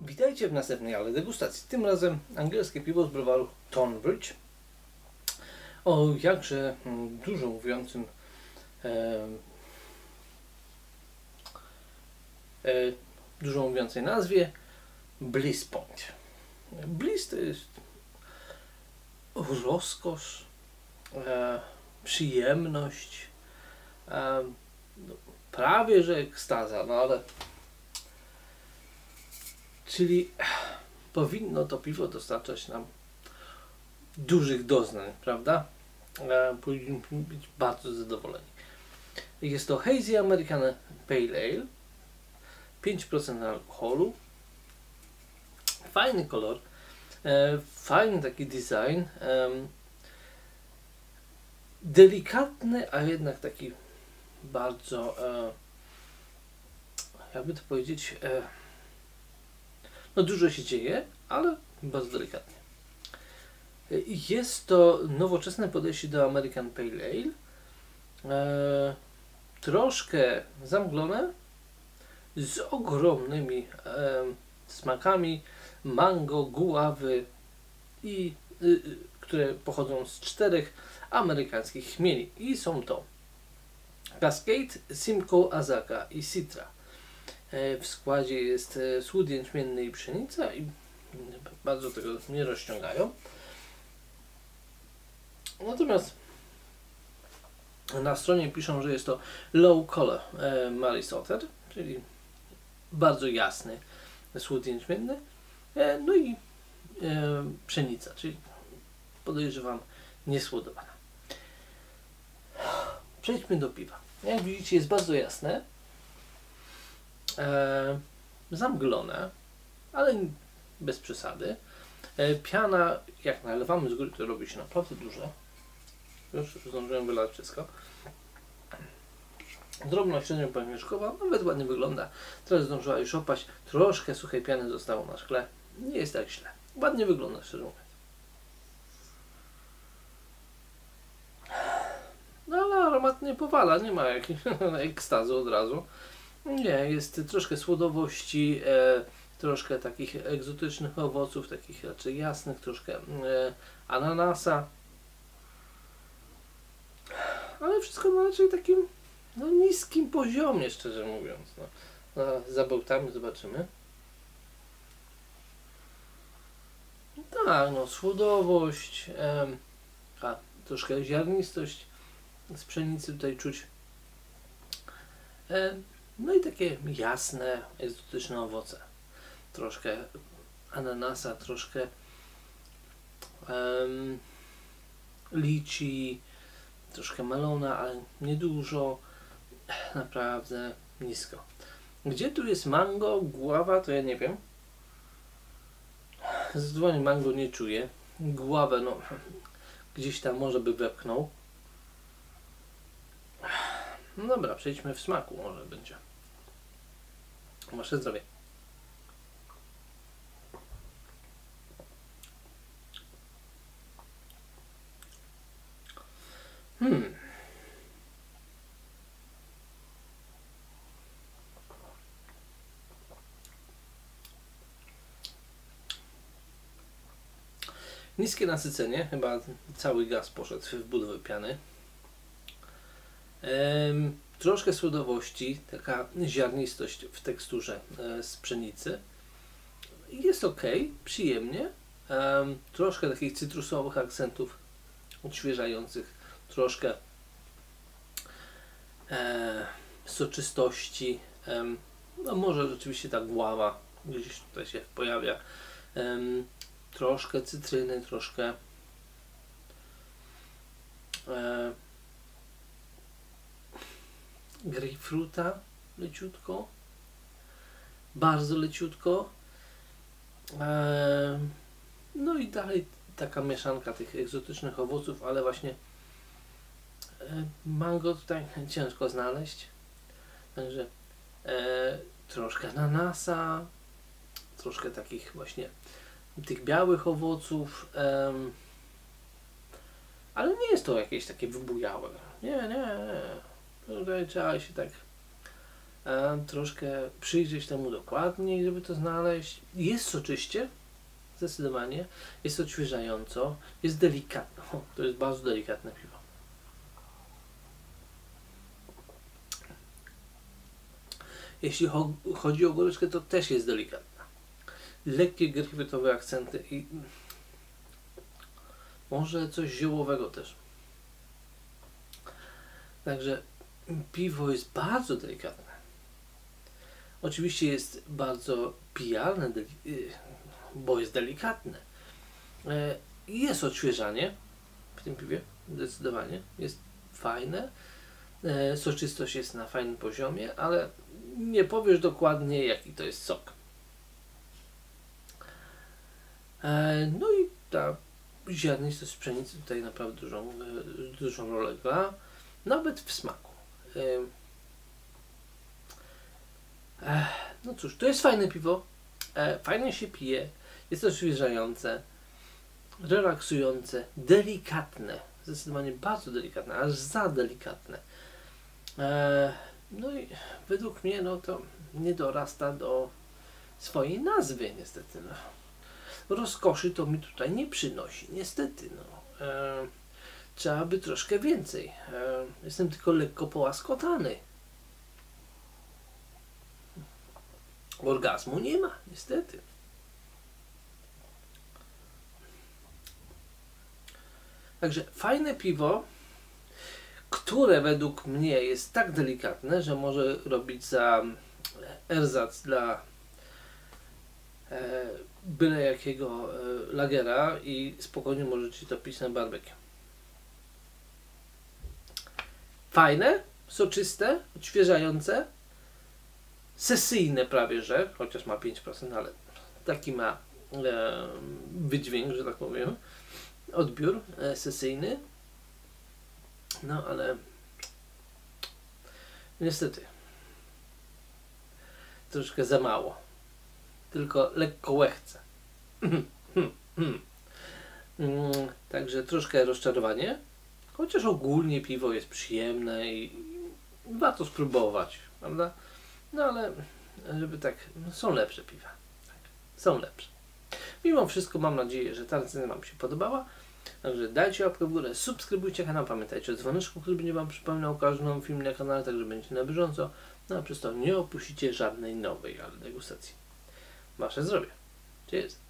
Witajcie w następnej ale degustacji. Tym razem angielskie piwo z browaru Tonbridge o jakże dużo mówiącym dużo mówiącej nazwie Bliss Point. Bliss to jest rozkosz, przyjemność, prawie że ekstaza, no ale czyli powinno to piwo dostarczać nam dużych doznań, prawda? Powinniśmy być bardzo zadowoleni. Jest to Hazy American Pale Ale, 5% alkoholu, fajny kolor, fajny taki design, delikatny, a jednak taki bardzo, jakby to powiedzieć, no dużo się dzieje, ale bardzo delikatnie. Jest to nowoczesne podejście do American Pale Ale, troszkę zamglone, z ogromnymi smakami mango, guławy i które pochodzą z 4 amerykańskich chmieli i są to Cascade, Simcoe, Azaka i Citra. W składzie jest słód jęczmienny i pszenica i bardzo tego nie rozciągają. Natomiast na stronie piszą, że jest to low color Mary Otter, czyli bardzo jasny słód jęczmienny, no i pszenica, czyli podejrzewam niesłodowana. Przejdźmy do piwa. Jak widzicie, jest bardzo jasne, zamglone, ale bez przesady. Piana, jak nalewamy z góry, to robi się naprawdę dużo. Już zdążyłem wylać wszystko. Drobna, średnio pamiężkowa, nawet ładnie wygląda. Teraz zdążyła już opaść. Troszkę suchej piany zostało na szkle. Nie jest tak źle. Ładnie wygląda, szczerze mówiąc. No ale aromat nie powala, nie ma jakiejś ekstazy od razu. Nie, jest troszkę słodowości, troszkę takich egzotycznych owoców, takich raczej jasnych, troszkę ananasa. Ale wszystko na raczej takim niskim poziomie, szczerze mówiąc. Za bełtami zobaczymy. Tak, słodowość, troszkę ziarnistość z pszenicy tutaj czuć. No i takie jasne, egzotyczne owoce. Troszkę ananasa, troszkę liczy, troszkę melona, ale niedużo, naprawdę nisko. Gdzie tu jest mango, guława, to ja nie wiem. Zdecydowanie mango nie czuję. Guławę, gdzieś tam może by wepchnął. No dobra, przejdźmy w smaku, może będzie. Wasze zdrowie. Niskie nasycenie, chyba cały gaz poszedł w budowę piany. Troszkę słodowości, taka ziarnistość w teksturze z pszenicy. Jest ok, przyjemnie. Troszkę takich cytrusowych akcentów odświeżających, troszkę soczystości. No może rzeczywiście ta guława gdzieś tutaj się pojawia. Troszkę cytryny, troszkę grejpfruta leciutko, bardzo leciutko. No i dalej taka mieszanka tych egzotycznych owoców, ale właśnie mango tutaj ciężko znaleźć. Także troszkę ananasa, troszkę takich właśnie tych białych owoców, ale nie jest to jakieś takie wybujałe. Nie. Tutaj trzeba się tak troszkę przyjrzeć temu dokładniej, żeby to znaleźć. Jest soczyście, zdecydowanie, jest odświeżająco, jest delikatne. O, to jest bardzo delikatne piwo. Jeśli chodzi o goryczkę, to też jest delikatna. Lekkie grapefruitowe akcenty i może coś ziołowego też. Także piwo jest bardzo delikatne. Oczywiście jest bardzo pijalne, bo jest delikatne. Jest odświeżanie w tym piwie, zdecydowanie. Jest fajne. Soczystość jest na fajnym poziomie, ale nie powiesz dokładnie, jaki to jest sok. No i ta ziarnistość pszenicy tutaj naprawdę dużą rolę gra, nawet w smaku. No cóż, to jest fajne piwo, fajnie się pije, jest odświeżające, relaksujące, delikatne, zdecydowanie bardzo delikatne, aż za delikatne. No i według mnie no to nie dorasta do swojej nazwy niestety. No. Rozkoszy to mi tutaj nie przynosi, niestety. No. Trzeba by troszkę więcej. Jestem tylko lekko połaskotany. Orgazmu nie ma, niestety. Także fajne piwo, które według mnie jest tak delikatne, że może robić za erzac dla byle jakiego lagera i spokojnie możecie to pić na barbecue. Fajne, soczyste, odświeżające, sesyjne prawie że, chociaż ma 5%, ale taki ma wydźwięk, że tak powiem, odbiór sesyjny. No ale niestety troszkę za mało. Tylko lekko łechce. Także troszkę rozczarowanie. Chociaż ogólnie piwo jest przyjemne i warto spróbować, prawda? No ale żeby tak, no są lepsze piwa. Tak, są lepsze. Mimo wszystko mam nadzieję, że ta recenzja Wam się podobała. Także dajcie łapkę w górę, subskrybujcie kanał, pamiętajcie o dzwoneczku, który będzie Wam przypominał o każdym nowym filmie na kanale, także będziecie na bieżąco. No a przez to nie opuścicie żadnej nowej degustacji. Wasze zdrowie. Cheers.